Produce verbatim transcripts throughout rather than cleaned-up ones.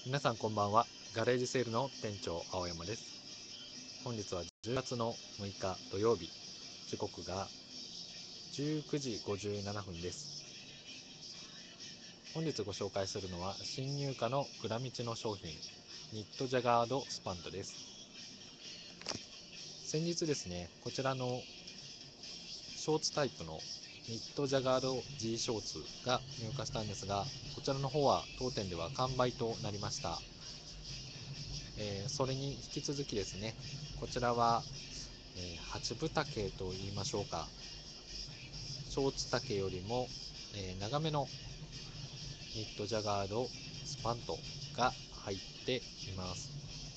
皆さんこんばんは。ガレージセールの店長青山です。本日はじゅうがつのむいか土曜日、時刻がじゅうくじごじゅうななふんです。本日ご紹介するのは新入荷の裏道の商品、ニットジャガードスパンドです。先日ですね、こちらのショーツタイプのニットジャガード G ショーツが入荷したんですが、こちらの方は当店では完売となりました。えー、それに引き続きですね、こちらは、えー、八分丈と言いましょうか、ショーツ丈よりも、えー、長めのニットジャガードスパントが入っています。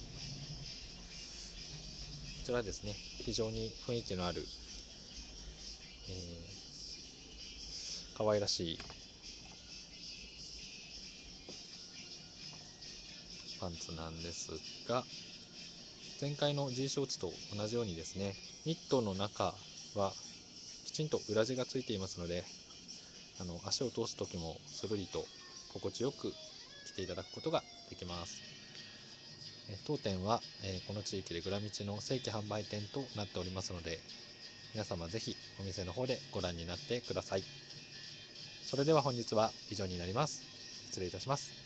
こちらですね、非常に雰囲気のある、えー、可愛らしいパンツなんですが、前回の G ショーツと同じようにですね、ニットの中はきちんと裏地がついていますので、あの足を通す時もスルリと心地よく着ていただくことができます。え当店は、えーこの地域で裏道の正規販売店となっておりますので、皆様ぜひお店の方でご覧になってください。それでは本日は以上になります。失礼いたします。